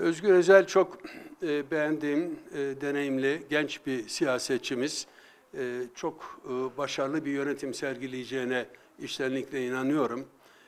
Özgür Özel çok beğendiğim, deneyimli, genç bir siyasetçimiz. Çok başarılı bir yönetim sergileyeceğine içtenlikle inanıyorum.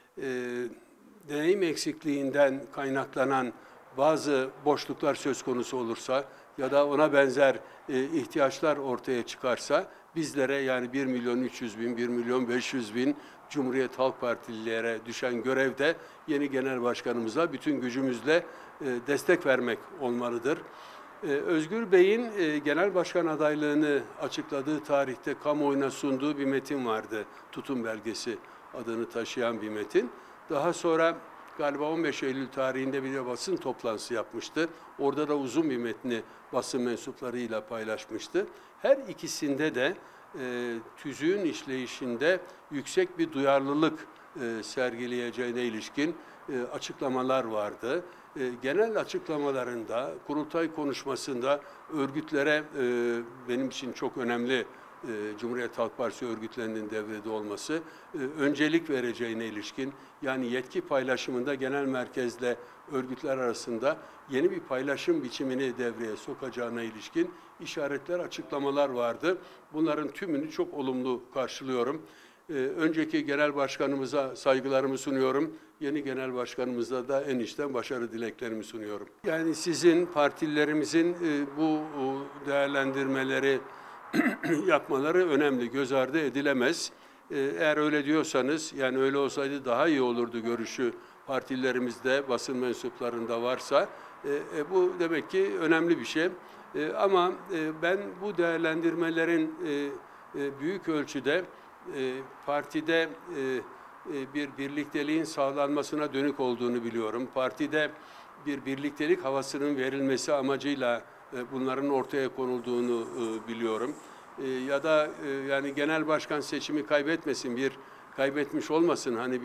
Deneyim eksikliğinden kaynaklanan bazı boşluklar söz konusu olursa ya da ona benzer ihtiyaçlar ortaya çıkarsa bizlere, yani 1.300.000, 1.500.000 Cumhuriyet Halk Partililere düşen görevde yeni genel başkanımıza bütün gücümüzle destek vermek olmalıdır. Özgür Bey'in genel başkan adaylığını açıkladığı tarihte kamuoyuna sunduğu bir metin vardı. Tutum belgesi adını taşıyan bir metin. Daha sonra galiba 15 Eylül tarihinde bir basın toplantısı yapmıştı. Orada da uzun bir metni basın mensuplarıyla paylaşmıştı. Her ikisinde de tüzüğün işleyişinde yüksek bir duyarlılık sergileyeceğine ilişkin açıklamalar vardı. Genel açıklamalarında, kurultay konuşmasında örgütlere, benim için çok önemli Cumhuriyet Halk Partisi örgütlerinin devrede olması, öncelik vereceğine ilişkin, yani yetki paylaşımında genel merkezle örgütler arasında yeni bir paylaşım biçimini devreye sokacağına ilişkin işaretler, açıklamalar vardı. Bunların tümünü çok olumlu karşılıyorum. Önceki genel başkanımıza saygılarımı sunuyorum. Yeni genel başkanımıza da en içten başarı dileklerimi sunuyorum. Yani sizin partililerimizin bu değerlendirmeleri yapmaları önemli, göz ardı edilemez. Eğer öyle diyorsanız, yani öyle olsaydı daha iyi olurdu görüşü partilerimizde, basın mensuplarında varsa, bu demek ki önemli bir şey. Ama ben bu değerlendirmelerin büyük ölçüde partide bir birlikteliğin sağlanmasına dönük olduğunu biliyorum. Partide bir birliktelik havasının verilmesi amacıyla bunların ortaya konulduğunu biliyorum. Ya da yani genel başkan seçimi kaybetmesin, kaybetmiş olmasın, hani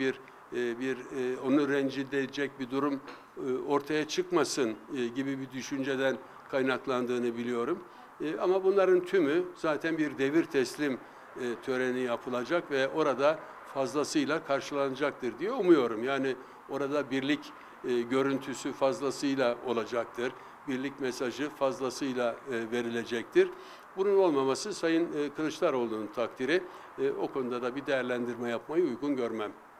onu rencide edecek bir durum ortaya çıkmasın gibi bir düşünceden kaynaklandığını biliyorum. Ama bunların tümü zaten bir devir teslim töreni yapılacak ve orada fazlasıyla karşılanacaktır diye umuyorum. Yani orada birlik görüntüsü fazlasıyla olacaktır. Birlik mesajı fazlasıyla verilecektir. Bunun olmaması Sayın Kılıçdaroğlu'nun takdiri. O konuda da bir değerlendirme yapmayı uygun görmem.